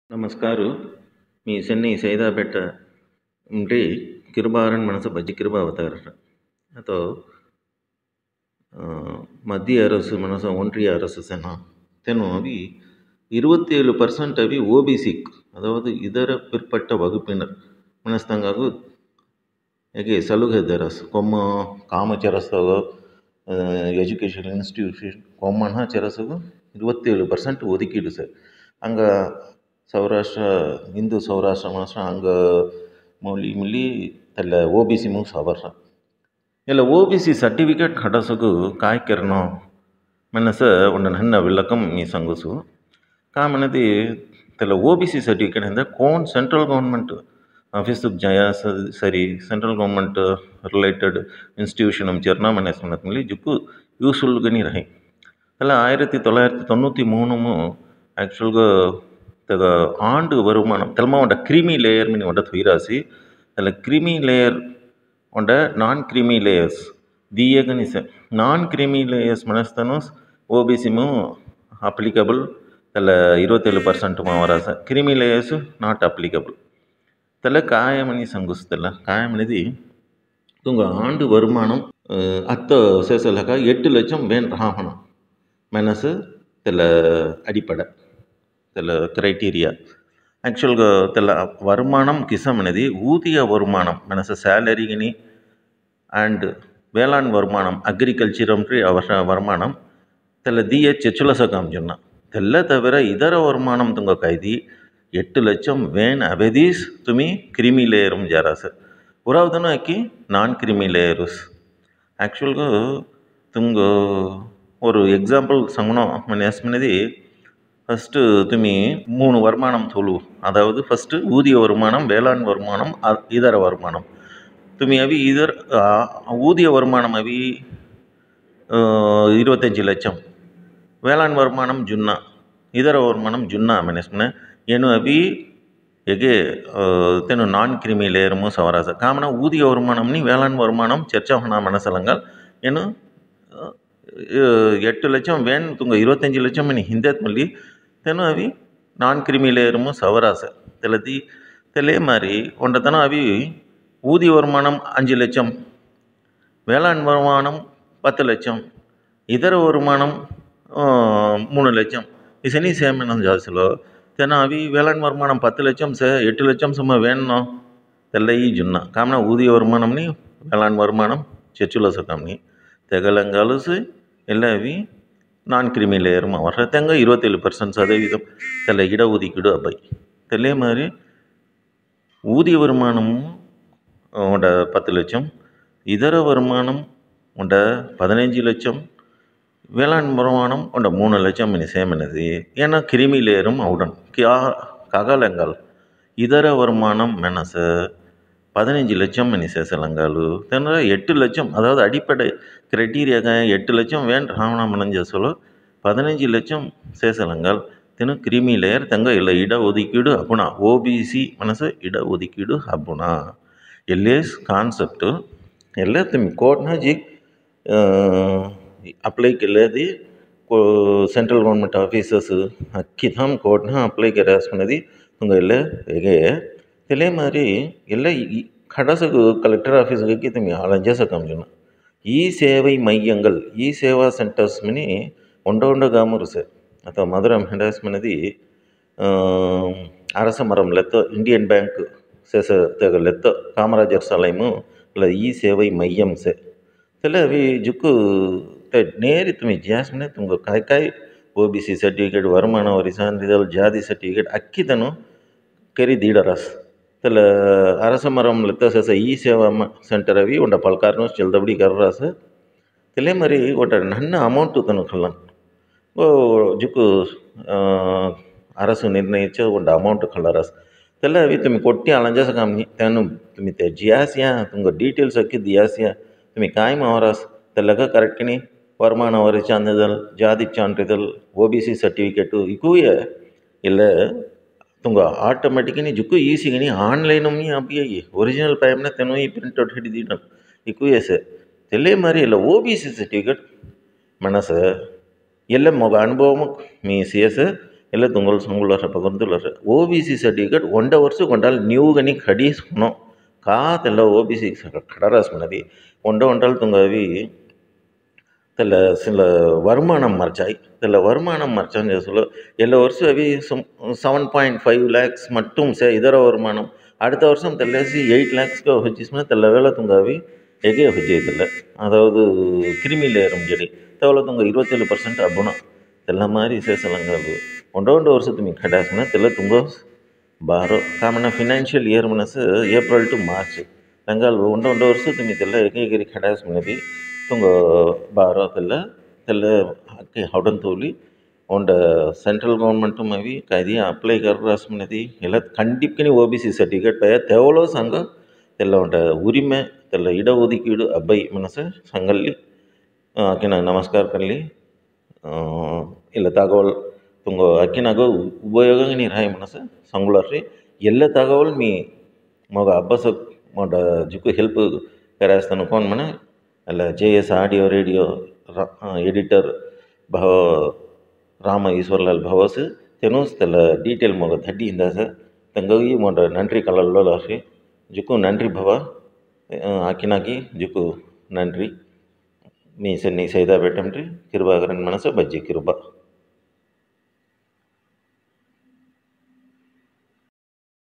नमस्कार मी चेन्नई सैदापेट म्हणजे किरबारन मनस बज्जी किरबा अवतार तो மத்திய அரசு மனச ஒன்றிய அரசு சேனா தெனும் அவி 27% அவி ஓபிசி அதாவது இதர பிற்பட்ட வகுப்பினர் மனஸ்தங்காகு ಹೇಗೆ ಸಲುಗೆ ದರಸ್ ಕೊಮ್ಮ ಕಾಮ ಚೆರಸಗ ಎಜುಕೇಷನ್ ಇನ್ಸ್ಟಿಟ್ಯೂಷನ್ ಕೊಮ್ಮನ ಚೆರಸಗು 27% ஒதுக்கீடு சார் அங்கே ಸೌರಾಷ್ಟ್ರ ಹಿಂದೂ ಸೌರಾಷ್ಟ್ರ ಮಾಸ್ಟ್ರ ಹಂಗೆ ಮೌಲಿ ತಲ್ಲ ಓ ಬಿ ಸಿ ಮೂವ್ ಸವರ್ರ ಇಲ್ಲ ಓ ಬಿ ಸಿ ಸರ್ಟಿಫಿಕೇಟ್ ಕಡಸಗು ಕಾಯ್ಕೆರ್ನೋ ಮನಸ ಒಂದು ನನ್ನ ವಿಳಕಂ ಈ ಸಂಗಸು ಕಾಮನದಿ ತಲ್ಲ ಓ ಬಿ ಸಿ ಸರ್ಟಿಫಿಕೇಟ್ ಅಂದರೆ ಕೋನ್ ಸೆಂಟ್ರಲ್ ಗೌರ್ಮೆಂಟ್ ಆಫೀಸಿಗೆ ಜಯ ಸರಿ ಸೆಂಟ್ರಲ್ ಗೌರ್ಮೆಂಟ್ ರಿಲೇಟೆಡ್ ಇನ್ಸ್ಟಿಟ್ಯೂಷನ್ ಚರ್ನಾ ಮನೆ ಸುನತ್ಮಲ್ಲಿ ಜುಕ್ಕು ಯೂಸ್ಫುಲ್ಗನಿ ರಹಿ ಅಲ್ಲ 1993 ஆக்சுவல்గా தக ஆண்டு வருமானம் தெலமா உண்ட கிரீமி லேயர் மினி உண்ட துயிராசி அதில் கிரீமி லேயர் உண்ட நான் கிரீமி லேயர்ஸ் ದಿಯಗನಿಸ ನಾನ್ ಕ್ರೀಮಿ ಲೇಯರ್ಸ್ ಮನಸ್ತನು ಓಬಿಸಿಮು ಅಪ್ಲಿಕಬಲ್ ತಲ್ಲ 27% ಮಾವರಾಸ ಕ್ರೀಮಿ ಲೇಯರ್ಸ್ ನಾಟ್ ಅಪ್ಲಿಕಬಲ್ ತಲ್ಲ ಕಾಯಮಣಿ ಸಂಗುಸ್ತಲ್ಲ ಕಾಯಮಣಿದಿ துங்க ஆண்டு வருமானம் அத்த சேசலக 8 லட்சம் வேன் ராகணும் மனசு தெல அடிப்படை தெல క్రైటీరియా యాక్చువల్గా తెల வருமானம் కిసం అనేది ஊதிய வருமானம் மனசு சேலரிகினி అండ్ வேளாண் வருமானம் அக்ரிகல்ச்சர் வருமானம் தெல தீய செச்சுலசகம் சொன்னா தெல்ல தவிர இதர வருமானம் துங்க கைதி 8 லட்சம் வேன் அவதீஸ் துமி கிரிமி லேயரும் ஜராசு உறாவதுன்னு ஆக்கி நான் கிரிமி லேயருஸ் ஆக்சுவல்గా துங்க ஒரு எக்ஸாம்பிள் சங்கனம் மனது ஃபஸ்ட்டு துமி 3 வருமானம் தொழு அதாவது ஃபஸ்ட்டு ஊதிய வருமானம் வேளாண் வருமானம் இதர வருமானம் துமி அவி இதர் ஊதிய வருமானம் அவி 25 லட்சம் வேளாண் வருமானம் ಜುನ್ನ ಇದರ வருமானம் ಜುನ್ನ ಮನಸ್ಮನೆ ಏನು ಅವಿ ಹೇಗೆ ತೆನು ನಾನ್ ಕ್ರಿಮಿ ಲೇಯರ್ಮು ಸವರಾಸ ಕಾಮನ ஊதிய வருமானம்னி வேளாண் வருமானம் ಚರ್ಚಾವಣ ಮನಸಲಂಗಲ್ ಏನು 8 ಲಕ್ಷம் வேன் துங்க 25 லட்சம் ಮನಿ ಹಿಂದೆತ್ ಮಲ್ಲಿ ತೆನು ಅವಿ ನಾನ್ ಕ್ರಿಮಿ ಲೇಯರ್ಮು ಸವರಾಸ ತೆಲದಿ ತೆಲೆ ಮಾರಿ ಒಂಡತನ ಅವಿ ஊதிய வருமானம் 5 லட்சம் வேளாண் வருமானம் 10 லட்சம் இதர வருமானம் 3 லட்சம் இசனி சேமனம் ஜாஸ்திலோ தென அவி வேளாண் வருமானம் 10 லட்சம் 8 லட்சம் சும்மா வேணும் தெல்லை ஜுன்னா காமனா ஊதிய வருமானம்னி வேளாண் வருமானம் செச்சுல சகாம்னி தெகலங்காலுசு எல்லா அவி நான் கிரிமி லேயரும் வர்ற தெங்க 27% தெல்ல இட ஒதுக்கீடு அப்பை தெல்லே மாதிரி ஊதிய வருமானமும் உண்ட 10 லட்சம் இதர வருமானம் உண்ட 15 லட்சம் வேளாண் வருமானம் உண்ட 3 லட்சம் இனி சேமனது ஏன்னா கிருமி லேயரும் அவுடன் ககலங்கால் இதர வருமானம் மெனச 15 லட்சம் இனி சேசலங்காலு தென்ன 8 லட்சம் அதாவது அடிப்படை கிரைட்டீரியாக 8 லட்சம் வேன் ராவணா மனஞ்ச சொல்ல 15 லட்சம் சேசலங்கால் தென்னு கிருமி லேயர் தங்க இல்லை இட ஒதுக்கீடு அப்புனா ஓபிசி மனசு இட ஒதுக்கீடு அப்புனா ಎಲ್ಲೇಸ್ ಕಾನ್ಸೆಪ್ಟು ಎಲ್ಲ ತುಮಿ ಕೋರ್ಟ್ನಾಜಿ ಅಪ್ಲೈ ಕೆಲ್ಲದಿ ಸೆಂಟ್ರಲ್ ಗೌರ್ಮೆಂಟ್ ಆಫೀಸಸ್ ಅಕ್ಕಿ ಥಮ್ ಕೋರ್ಟ್ನ ಅಪ್ಲೈ ಕೆರಾಸ್ಕೊನದಿ ತುಂಗ ಎಲ್ಲ ಹೇಗೆ ತೆಲೆ ಮಾರಿ ಎಲ್ಲ ಈ ಕಡಸಗು ಕಲೆಕ್ಟರ್ ಆಫೀಸ್ಗೆ ತುಮಿ ಆಳಂಜಸಕಂ ಜನ ಈ ಸೇவை மையங்கள் ಈ ಸೇವಾ ಸೆಂಟರ್ಸ್ ಮನಿ ಒಂಡ ಗಾಮರು ಸರ್ ಅಥವಾ ಮಧುರಂ ಹೆಂಡಾಸ್ ಮನದಿ அரச மரம் லெத்த இந்தியன் பேங்க் சேச லெத்த காமராஜர் சாலைமு இல்லை ಈ ಸೇவை மையம் ಸೆ தெல ಅವಿ ಜುಕ್ಕು ನೇರಿ ತುಮಿ ಜಾಸ್ಮನೆ ತುಂಗ ಕಾಯ್ ಓಬಿಸಿ ಸರ್ಟಿಫಿಕೇಟ್ வருமான வரி சான்றிதழ் ஜாதி ಸರ್ಟಿಫಿಕೇಟ್ ಅಕ್ಕಿದನು ಕೆರಿ ದೀಡರಸ್ தெல அரச மரம் லெத்த சேச ಈ ಸೇವಾ ಸೆಂಟರ್ ಅವಿ ಒಂಡ ಪಲ್ಕಾರ್ನು ಜಲ್ದಬಡಿ ಕರ್ರಾಸ தெலே மாதிரி ஒட்ட நன்ன அமௌண்ட்டு தனு கல்லன் ஓ ஜுக்கு அரசு ನಿರ್ಣಯಿച്ച ಒಂದು ಅಮೌಂಟ್ ಕಳ್ಳರಸ್ ತೆಲ್ಲ ಅವಿ ತುಮಿ ಕೊಟ್ಟಿ ಅಳಂಜಸ ಕಾಮಿ ತೆನು ತುಮಿ ತೆ ಜಿಯಾಸಿಯಾ ತುಂಗ ಡೀಟೇಲ್ಸ್ ಅಕ್ಕಿ ದಿಯಾಸಿಯಾ ತುಮಿ ಕಾಯ್ ಮಾವರಾಸ್ ತೆಲ್ಲಗ ಕರೆಕ್ಟ್ನಿ வருமான வரி சான்றிதழ் ஜாதி சான்றிதழ் ஓபிசி சர்டிஃபிகேட்டு இக்குய இல்லை ತುಂಗ ಆಟೋಮೆಟಿಕನಿ ಜುಕ್ಕು ಈಸಿಗನಿ ಆನ್ಲೈನಮ್ ಅಪ್ಪಿಯಾಗಿ ಒರಿಜಿನಲ್ ಪೈಮ್ನ ತೆನು ಈ ಪ್ರಿಂಟ್ಔಟ್ ಹಿಡಿದಿನ ಇಕ್ಕುಯಸೆ ತೆಲೆ ಮಾರಿ ಎಲ್ಲ ಓಬಿಸಿ ಸರ್ಟಿಫಿಕೇಟ್ ಮನಸ ಎಲ್ಲ ಮೊಗ ಅನುಭವಮು ಮೀ ಸಿ ಎಸ್ ಎಲ್ಲ ತುಂಗಲ್ ಸಂಗುಳರ ಪಗಂದುಲರ OBC ಸರ್ಟಿಫಿಕೇಟ್ ಒಂಡ ವರ್ಷ ಕೊಂಡಾಲ್ ನ್ಯೂಗನಿ ಖಡೀಸ್ ಹುನೋ ಕಾತೆಲ್ಲ OBC ಖಡರಾಸ್ ಮನದಿ ಒಂಡಾಲ್ ತುಂಗವಿ తెల్ల అసలు வருமானம் மறைச்சாய் తెల్ల வருமானம் மறைச்சான்னு சொல்ல எல்லா வருஷம் அవి 7.5 lakhs மட்டும் இதர வருமானம் அடுத்த வருஷம் தெல்லசி 8 lakhsக்கு వచ్చేసిన తెల్ల వేళ ತುಂಗవి ಹೇಗೆ ಹೊಜ್ಜೈತಿಲ್ಲ அதாவது கிருமி லேயரும் ஜடி தவள ತುಂಗ 27% ಅಬ್ಬುಣ తెల్ల மாதிரி ಸೇಸಲಂಗಲು ಒಂದೊಂದು ವರ್ಷದ ಮೀ ಖಡಾಸ್ನ తెల్ల ತುಂಗ ಬಾರೋ ಕಾಮನ ಫಿನಾನ್ಷಿಯಲ್ ಇಯರ್ ಮನಸ್ ಏಪ್ರಿಲ್ ಟು ಮಾರ್ಚ್ ನಂಗಲ್ ಒಂದೊಂದು ವರ್ಷದ ಮೀ తెల్ల ಹೇಗೆ ಖಡಾಸ್ ಮನದಿ ತುಂಗ ಬಾರೋ తెల్ల ಹಕ್ಕಿ ಹೌಡನ್ ತೋಲಿ ಒಂದ ಸೆಂಟ್ರಲ್ ಗೌರ್ಮೆಂಟು ಅವಿ ಕಾಯ್ದೆ ಅಪ್ಲೈ ಕರ್ರಾಸ್ ಮನದಿ ಎಲ್ಲ கண்டிப்பாக OBC ಸರ್ಟಿಫಿಕೇಟ್ பய தேவலோ சங்க தெல்ல உண்ட உரிமை தெல்ல இடஒதுக்கீடு ಅಬ್ಬೈ ಮನಸ್ಸು ಸಂಗಲ್ಲಿ ಆಕಿನ ನಮಸ್ಕಾರ ಕಲ್ಲಿ ಇಲ್ಲ ತಗವಲ್ ತುಂಗ ಅಕ್ಕಿನಾಗ ಉಪಯೋಗ ನೀರು ಹಾಯ್ ಮನಸ್ಸು ಸಂಗುಳರ್ರಿ ಎಲ್ಲ ತಗವಲ್ ಮೀ ಮಗ ಅಬ್ಬಸ ಮೊಡ ಜುಕ್ಕು ಹೆಲ್ಪ್ ಕರಾಸ್ತಾನು ಕೋನ್ ಮನ ಅಲ್ಲ JS ಆಡಿಯೋ ರೇಡಿಯೋ ಎಡಿಟರ್ ಭಾವ ರಾಮ ಈಶ್ವರ್ಲಾಲ್ ಭವಸ್ ತೆನೂಸ್ ತೆಲ್ಲ ಡೀಟೇಲ್ ಮಗ ಥಡ್ಡಿಯಿಂದ ಸರ್ ತಂಗಗಿ ಮೊಡ நன்றி ಕಲಲ್ಲೋಲಾರ್ರಿ ಜುಕ್ಕು நன்றி ಭವ ಆಕಿನಾಗಿ ಜುಕ್ಕು நன்றி நீ சென்னை செய்தா வேட்டம்ன்றி கிருபாகரன் மனசை பஜ்ஜி கிருபா